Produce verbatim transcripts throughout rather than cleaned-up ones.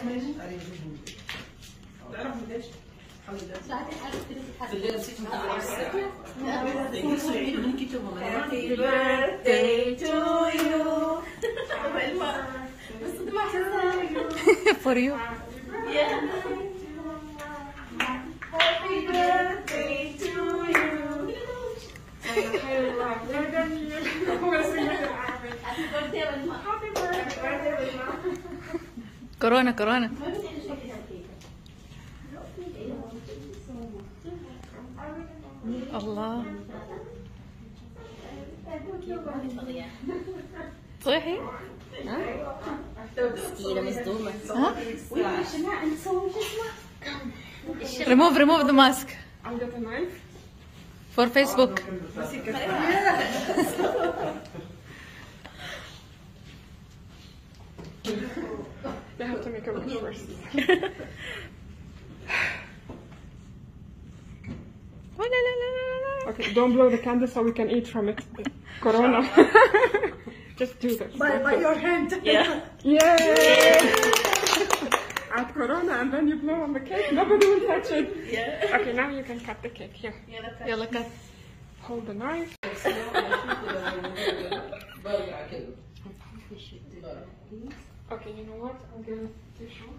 Happy birthday to you. For you. Yeah. Happy birthday to you. Happy birthday, Wilma. Happy birthday, Wilma. كورونا كورونا. الله صحي؟ ها؟ مسكينة مصدومة. ها؟ remove remove the mask for Facebook. They have to make a wish first. Oh, la, la, la, la, la. Okay, don't blow the candle so we can eat from it. Corona. Just do this. By, by your hand. Yeah. Yay! Add Corona and then you blow on the cake. Nobody will touch it. Yeah. Okay, now you can cut the cake. Here. يلا cut. Hold the knife. Okay, you know what? I'm gonna tissue.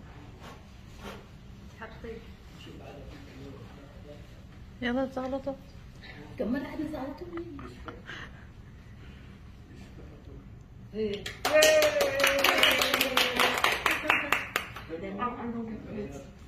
يلا تزغلطوا. كم مرة عاد زعلتوا مني؟ I'm, I'm going to get the